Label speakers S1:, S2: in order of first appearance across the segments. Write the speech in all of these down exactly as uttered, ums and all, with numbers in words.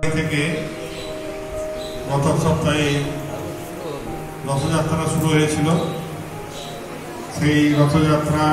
S1: থেকে গত সপ্তাহে রথযাত্রা শুরু হয়েছিল। সেই রথযাত্রা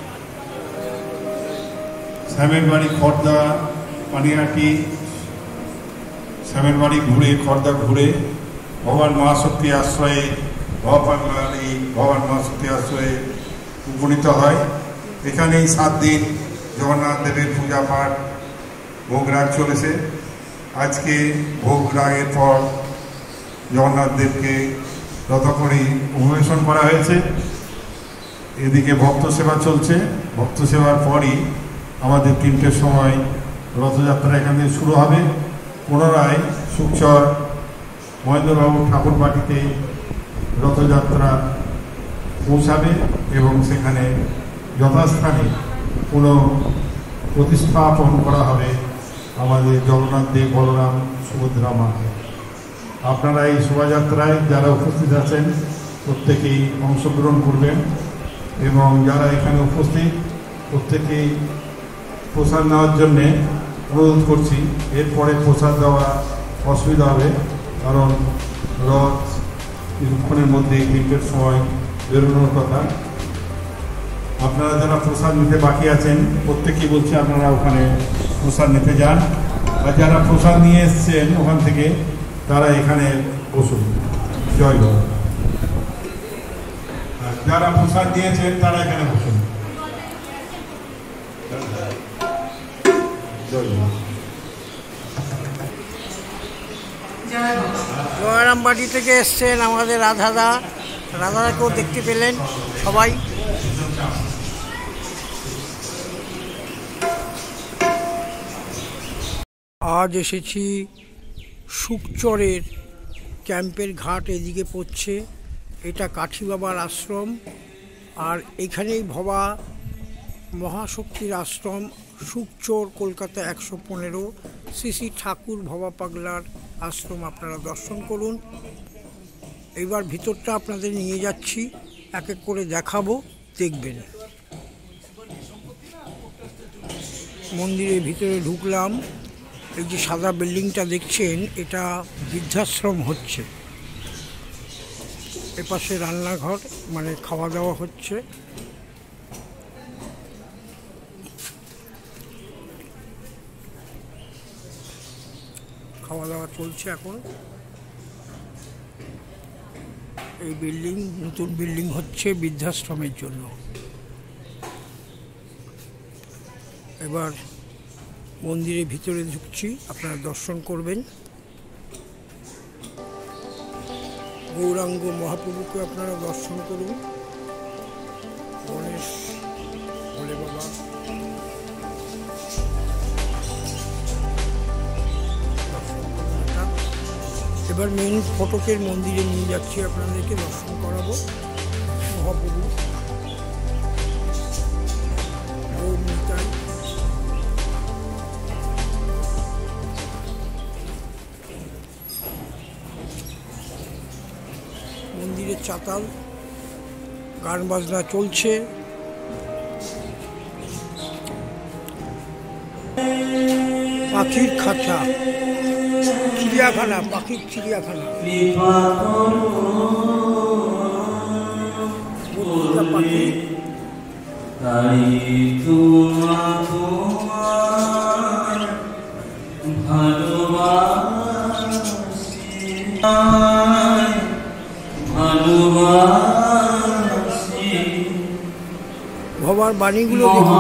S1: শ্যামের বাড়ি খড়দা পানিহাটি শ্যামের বাড়ি ঘুরে খড়দা ঘুরে ভগবান মহাশক্তি আশ্রয়ে ভবান এই ভগবান মহাশক্তি আশ্রয়ে উপনীত হয়। এখানেই সাত দিন জগন্নাথ দেবের পূজা পাঠ ভোগরাগ চলেছে। আজকে ভোগরাগের পর জগন্নাথ দেবকে রথ করে অন্বেষণ করা হয়েছে। এদিকে ভক্ত সেবা চলছে। ভক্ত সেবার পরই আমাদের তিনটের সময় রথযাত্রা এখান থেকে শুরু হবে। পুনরায় সুকচর মহেন্দ্রবাবু ঠাকুর বাটিতে রথযাত্রা পৌঁছাবে এবং সেখানে যথাস্থানে পুনঃ প্রতিস্থাপন করা হবে আমাদের জগন্নাথ দেব বলরাম সুভদ্রা মাকে। আপনারা এই শোভাযাত্রায় যারা উপস্থিত আছেন প্রত্যেকেই অংশগ্রহণ করবেন এবং যারা এখানে উপস্থিত প্রত্যেকেই প্রসাদ নেওয়ার জন্যে অনুরোধ করছি। এরপরে প্রসাদ দেওয়া অসুবিধা হবে, কারণ রথ কিছুক্ষণের মধ্যে তিনটের সময় বেরোনোর কথা। আপনারা যারা প্রসাদ নিতে বাকি আছেন প্রত্যেকেই বলছি আপনারা ওখানে প্রসাদ নিতে যান, আর যারা প্রসাদ নিয়ে এসছেন ওখান থেকে তারা এখানে বসুন। জয় বাবা। যারা প্রসাদ দিয়েছেন তারা এখানে বসুন। জয় বাবা।
S2: জয়রামবাটি থেকে এসছেন আমাদের রাধাদা। রাধাদাকেও দেখতে পেলেন সবাই। আজ এসেছি সুকচরের ক্যাম্পের ঘাট এদিকে পড়ছে। এটা কাঠি বাবার আশ্রম, আর এখানেই ভবা মহাশক্তির আশ্রম। সুকচর কলকাতা একশো পনেরো শ্রী শ্রী ঠাকুর ভবা পাগলার আশ্রম আপনারা দর্শন করুন। এইবার ভিতরটা আপনাদের নিয়ে যাচ্ছি, এক এক করে দেখাবো, দেখবেন। মন্দিরের ভিতরে ঢুকলাম। এই যে সাদা বিল্ডিংটা দেখছেন এটা বৃদ্ধাশ্রম হচ্ছে। এপাশে রান্নাঘর, মানে খাওয়া দাওয়া হচ্ছে। খাওয়া দাওয়া চলছে এখন। এই বিল্ডিং নতুন বিল্ডিং হচ্ছে বৃদ্ধাশ্রমের জন্য। এবার মন্দিরের ভিতরে ঢুকছি, আপনারা দর্শন করবেন। গৌরাঙ্গ মহাপ্রভুকে আপনারা দর্শন করুন। গণেশ ভোলে বাবা, এবার মেন ফটকের মন্দিরে নিয়ে যাচ্ছি, আপনাদেরকে দর্শন করাবো মহাপ্রভু। ওম নিতাই। মন্দিরের চাতাল, গান বাজনা চলছে। পাখির খাঁচা, চিড়িয়াখানা, পাখির চিড়িয়াখানা। পাখি ভবার বাণীগুলো দেখুন।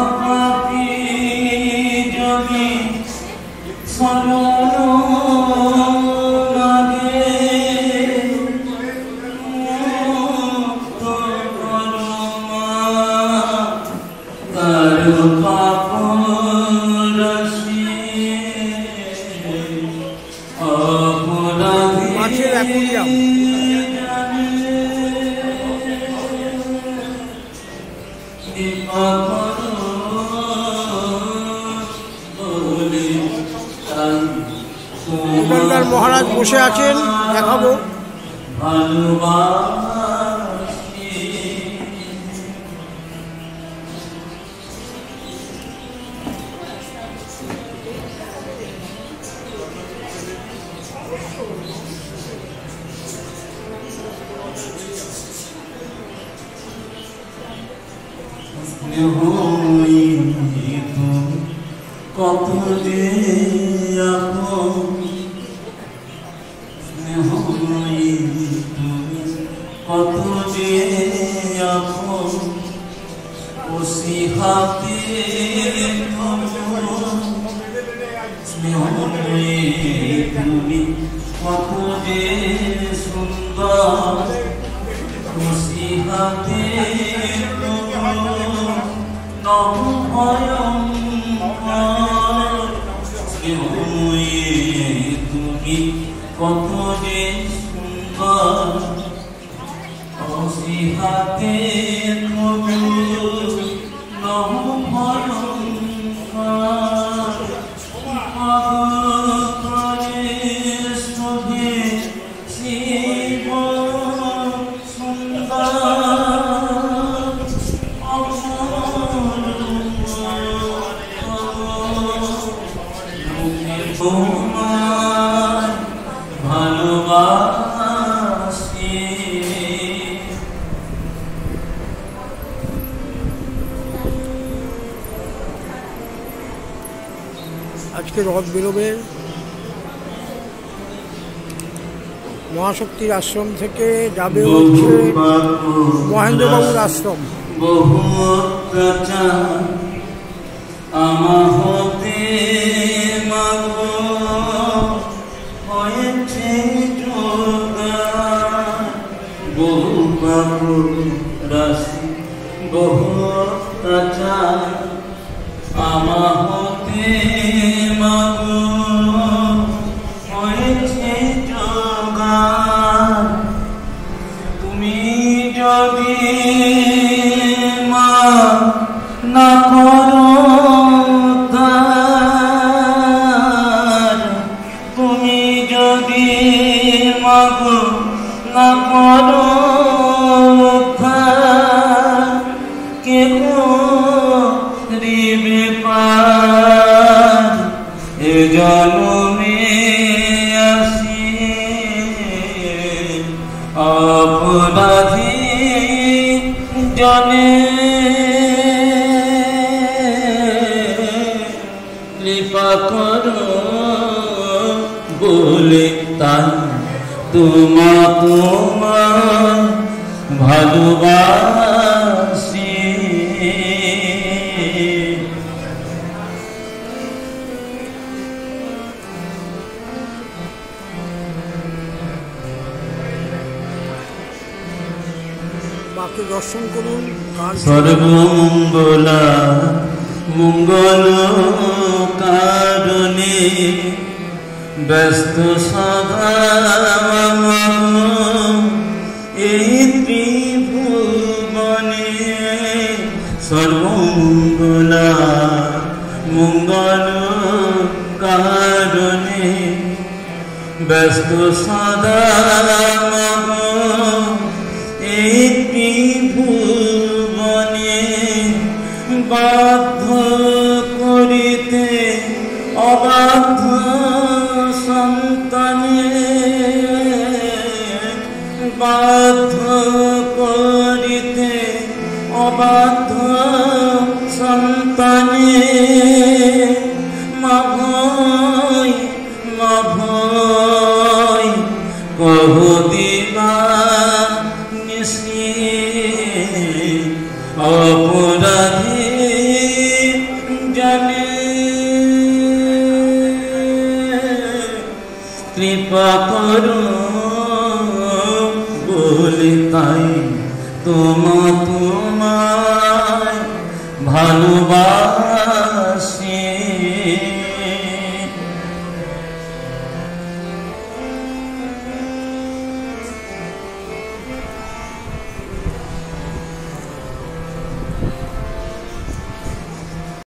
S2: মাছের অ্যাকুরিয়াম। এখানকার মহারাজ বসে আছেন, দেখাবো।
S3: হই তুমি কত যে আপন, স্নেহ হই তুমি কত যে আপন, ওসি হাতে স্নেহ হই তুমি কত যে সুন্দর, ওসি হাতে তুমি কত যে সুন্দর, অসি হাতে নব ভয়ঙ্কর শোভে শিব তোমার ভালোবাসি।
S2: আজকে রথ বেরোবে মহাশক্তির আশ্রম থেকে, যাবে হচ্ছে মহেন্দ্রবাবুর আশ্রম।
S3: বহু অত্যাচার আমার হতে মাগো হয়েছে জোগাড়, বহু পাপ রাশি বহু অত্যাচার আমার হতে মাগো হয়েছে জোগাড়। তুমি যদি মা না করো তার, তুমি যদি মাগো না করো তার, কে করিবে পার এ জন্মে আসি অপরাধী জনে, কৃপা করো বলে তাই তোমা তোমার ভালোবাসি।
S2: মাকে দর্শন করুন।
S3: সর্বমঙ্গলা মঙ্গল কারণে ব্যস্ত সদা এই ত্রিভুবনে, সর্বমঙ্গলা মঙ্গল কারণে ব্যস্ত সদা এই ত্রিভুবনে, বাধ্য করিতে অবাধ্য সন্তানে, বাধ্য করিতে অবাধ্য সন্তানে, মা ভয় মা ভয় কহ দিবা নিশি, অপরাধী জানে কৃপা করো বলে তাই তোমা তোমায় ভালোবাসি।